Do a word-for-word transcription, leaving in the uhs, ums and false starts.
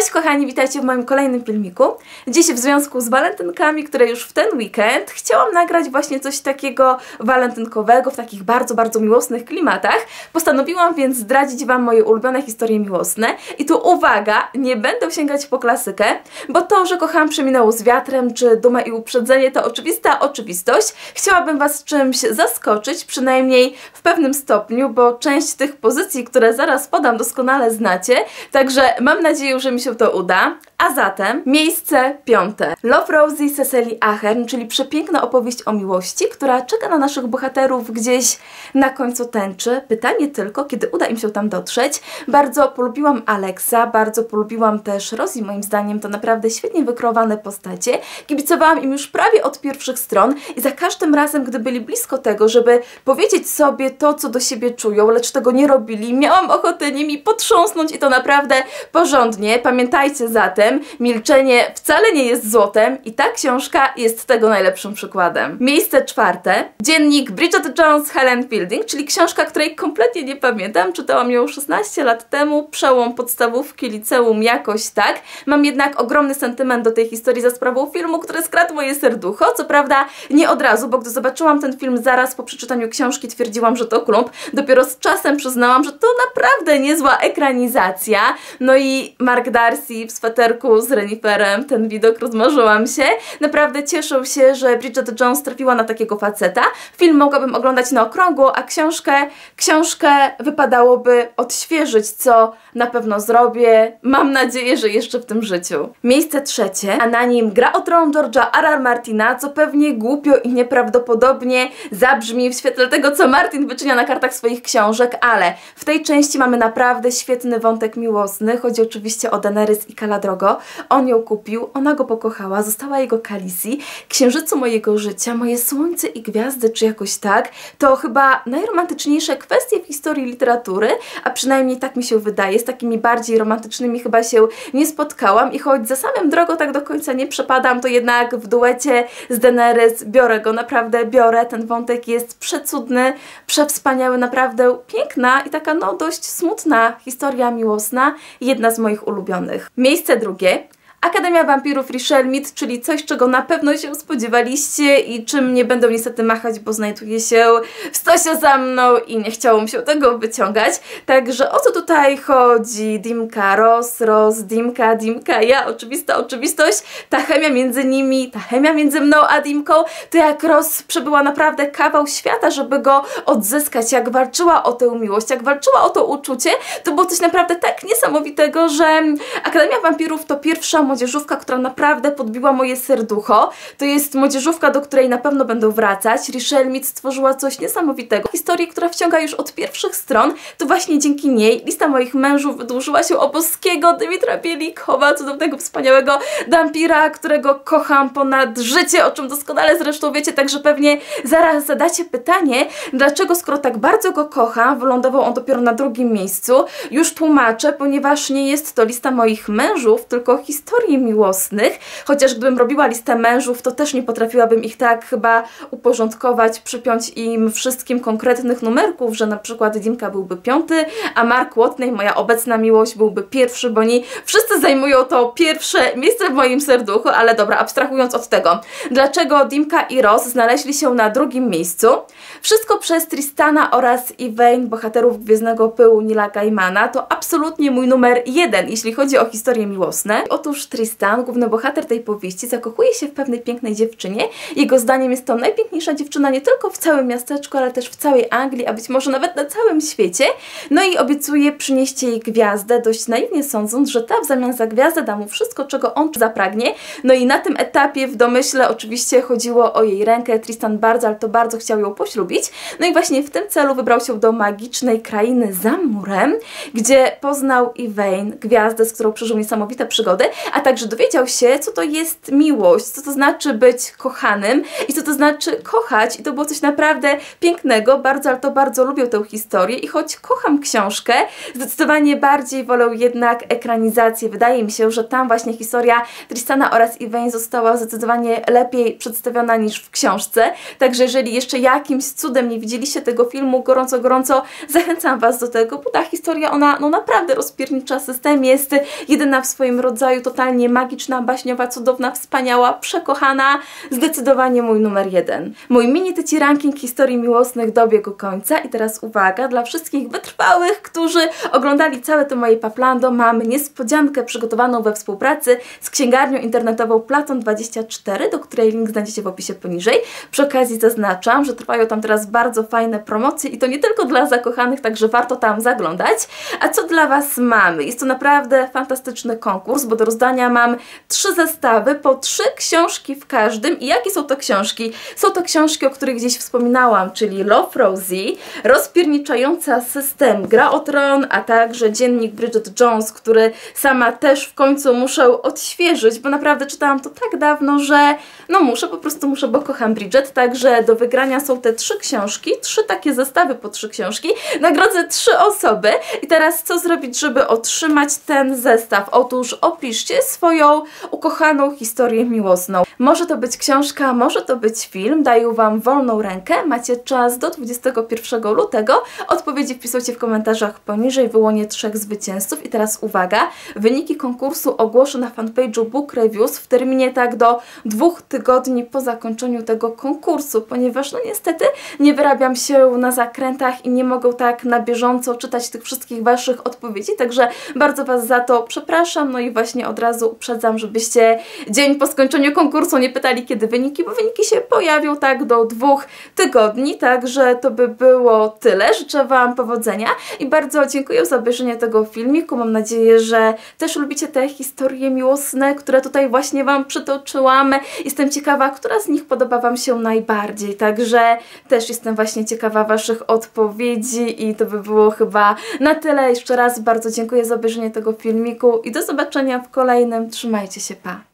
Cześć kochani, witajcie w moim kolejnym filmiku. Dziś w związku z walentynkami, które już w ten weekend, chciałam nagrać właśnie coś takiego walentynkowego, w takich bardzo, bardzo miłosnych klimatach. Postanowiłam więc zdradzić Wam moje ulubione historie miłosne. I tu uwaga, nie będę sięgać po klasykę, bo to, że kocham przeminęło z wiatrem, czy Dumę i uprzedzenie to oczywista oczywistość. Chciałabym Was czymś zaskoczyć, przynajmniej w pewnym stopniu, bo część tych pozycji, które zaraz podam, doskonale znacie. Także mam nadzieję, że mi się to uda. A zatem miejsce piąte. Love Rosie Cecily Ahern, czyli przepiękna opowieść o miłości, która czeka na naszych bohaterów gdzieś na końcu tęczy. Pytanie tylko, kiedy uda im się tam dotrzeć. Bardzo polubiłam Alexa, bardzo polubiłam też Rosie, moim zdaniem to naprawdę świetnie wykreowane postacie. Kibicowałam im już prawie od pierwszych stron i za każdym razem, gdy byli blisko tego, żeby powiedzieć sobie to, co do siebie czują, lecz tego nie robili, miałam ochotę nimi potrząsnąć i to naprawdę porządnie. Pamiętajcie zatem, milczenie wcale nie jest złotem i ta książka jest tego najlepszym przykładem. Miejsce czwarte. Dziennik Bridget Jones Helen Fielding, czyli książka, której kompletnie nie pamiętam. Czytałam ją szesnaście lat temu, przełom podstawówki, liceum, jakoś tak. Mam jednak ogromny sentyment do tej historii za sprawą filmu, który skradł moje serducho. Co prawda nie od razu, bo gdy zobaczyłam ten film zaraz po przeczytaniu książki, twierdziłam, że to klump. Dopiero z czasem przyznałam, że to naprawdę niezła ekranizacja. No i Mark Darcy w sweterku z reniferem, ten widok, rozmarzyłam się. Naprawdę cieszę się, że Bridget Jones trafiła na takiego faceta. Film mogłabym oglądać na okrągło, a książkę, książkę wypadałoby odświeżyć, co na pewno zrobię. Mam nadzieję, że jeszcze w tym życiu. Miejsce trzecie, a na nim Gra o Tron George'a R R Martina, co pewnie głupio i nieprawdopodobnie zabrzmi w świetle tego, co Martin wyczynia na kartach swoich książek, ale w tej części mamy naprawdę świetny wątek miłosny. Chodzi oczywiście o Daenerys i Khal Drogo. On ją kupił, ona go pokochała, została jego Khaleesi, księżycu mojego życia, moje słońce i gwiazdy, czy jakoś tak. To chyba najromantyczniejsze kwestie w historii literatury, a przynajmniej tak mi się wydaje. Z takimi bardziej romantycznymi chyba się nie spotkałam i choć za samym Drogo tak do końca nie przepadam, to jednak w duecie z Daenerys biorę go, naprawdę biorę. Ten wątek jest przecudny, przewspaniały, naprawdę piękna i taka no dość smutna historia miłosna, jedna z moich ulubionych. Miejsce drugie. Akademia Wampirów Richelle Mead, czyli coś, czego na pewno się spodziewaliście i czym nie będę niestety machać, bo znajduje się w stosie za mną i nie chciało mi się tego wyciągać. Także o co tutaj chodzi? Dimka, Ross, Ross, Dimka, Dimka, ja, oczywista oczywistość, ta chemia między nimi, ta chemia między mną a Dimką, to jak Ross przebyła naprawdę kawał świata, żeby go odzyskać, jak walczyła o tę miłość, jak walczyła o to uczucie, to było coś naprawdę tak niesamowitego, że Akademia Wampirów to pierwsza młodzieżówka, która naprawdę podbiła moje serducho. To jest młodzieżówka, do której na pewno będę wracać. Richelle Mead stworzyła coś niesamowitego. Historię, która wciąga już od pierwszych stron, to właśnie dzięki niej lista moich mężów wydłużyła się o boskiego Dymitra Bielikowa, cudownego, wspaniałego wampira, którego kocham ponad życie, o czym doskonale zresztą wiecie, także pewnie zaraz zadacie pytanie, dlaczego skoro tak bardzo go kocham, wylądował on dopiero na drugim miejscu. Już tłumaczę, ponieważ nie jest to lista moich mężów, tylko historia miłosnych, chociaż gdybym robiła listę mężów, to też nie potrafiłabym ich tak chyba uporządkować, przypiąć im wszystkim konkretnych numerków, że na przykład Dimka byłby piąty, a Mark Watney, moja obecna miłość, byłby pierwszy, bo oni wszyscy zajmują to pierwsze miejsce w moim serduchu, ale dobra, abstrahując od tego. Dlaczego Dimka i Ross znaleźli się na drugim miejscu? Wszystko przez Tristana oraz Yvain, bohaterów Gwiezdnego Pyłu Neila Gaimana. To absolutnie mój numer jeden, jeśli chodzi o historie miłosne. Otóż Tristan, główny bohater tej powieści, zakochuje się w pewnej pięknej dziewczynie. Jego zdaniem jest to najpiękniejsza dziewczyna nie tylko w całym miasteczku, ale też w całej Anglii, a być może nawet na całym świecie. No i obiecuje przynieść jej gwiazdę, dość naiwnie sądząc, że ta w zamian za gwiazdę da mu wszystko, czego on zapragnie. No i na tym etapie w domyśle oczywiście chodziło o jej rękę. Tristan bardzo, ale to bardzo chciał ją poślubić. No i właśnie w tym celu wybrał się do magicznej krainy za murem, gdzie poznał Yvain, gwiazdę, z którą przeżył niesamowite przygody, a a także dowiedział się, co to jest miłość, co to znaczy być kochanym i co to znaczy kochać. I to było coś naprawdę pięknego, bardzo, ale to bardzo lubię tę historię i choć kocham książkę, zdecydowanie bardziej wolę jednak ekranizację. Wydaje mi się, że tam właśnie historia Tristana oraz Yvain została zdecydowanie lepiej przedstawiona niż w książce. Także jeżeli jeszcze jakimś cudem nie widzieliście tego filmu, gorąco, gorąco zachęcam Was do tego, bo ta historia, ona no naprawdę rozpiernicza system, jest jedyna w swoim rodzaju, totalnie magiczna, baśniowa, cudowna, wspaniała, przekochana, zdecydowanie mój numer jeden. Mój mini tyci ranking historii miłosnych dobiegł końca i teraz uwaga, dla wszystkich wytrwałych, którzy oglądali całe to moje Paplando, mam niespodziankę przygotowaną we współpracy z księgarnią internetową Platon dwadzieścia cztery, do której link znajdziecie w opisie poniżej. Przy okazji zaznaczam, że trwają tam teraz bardzo fajne promocje i to nie tylko dla zakochanych, także warto tam zaglądać. A co dla Was mamy? Jest to naprawdę fantastyczny konkurs, bo do rozdania mam trzy zestawy, po trzy książki w każdym. I jakie są to książki? Są to książki, o których gdzieś wspominałam, czyli Love Rosie, Rozpierniczająca system, Gra o Tron, a także Dziennik Bridget Jones, który sama też w końcu muszę odświeżyć, bo naprawdę czytałam to tak dawno, że no muszę, po prostu muszę, bo kocham Bridget. Także do wygrania są te trzy książki, trzy takie zestawy po trzy książki. Nagrodzę trzy osoby. I teraz co zrobić, żeby otrzymać ten zestaw? Otóż opiszcie swoją ukochaną historię miłosną. Może to być książka, może to być film. Daję Wam wolną rękę. Macie czas do dwudziestego pierwszego lutego. Odpowiedzi wpisujcie w komentarzach poniżej. Wyłonię trzech zwycięzców. I teraz uwaga, wyniki konkursu ogłoszę na fanpage'u Book Reviews w terminie tak do dwóch tygodni po zakończeniu tego konkursu, ponieważ no niestety nie wyrabiam się na zakrętach i nie mogę tak na bieżąco czytać tych wszystkich Waszych odpowiedzi, także bardzo Was za to przepraszam, no i właśnie od razu uprzedzam, żebyście dzień po skończeniu konkursu nie pytali, kiedy wyniki, bo wyniki się pojawią tak do dwóch tygodni, także to by było tyle. Życzę Wam powodzenia i bardzo dziękuję za obejrzenie tego filmiku. Mam nadzieję, że też lubicie te historie miłosne, które tutaj właśnie Wam przytoczyłam. Jestem ciekawa, która z nich podoba Wam się najbardziej, także też jestem właśnie ciekawa Waszych odpowiedzi i to by było chyba na tyle. Jeszcze raz bardzo dziękuję za obejrzenie tego filmiku i do zobaczenia w kolejnym. Trzymajcie się, pa!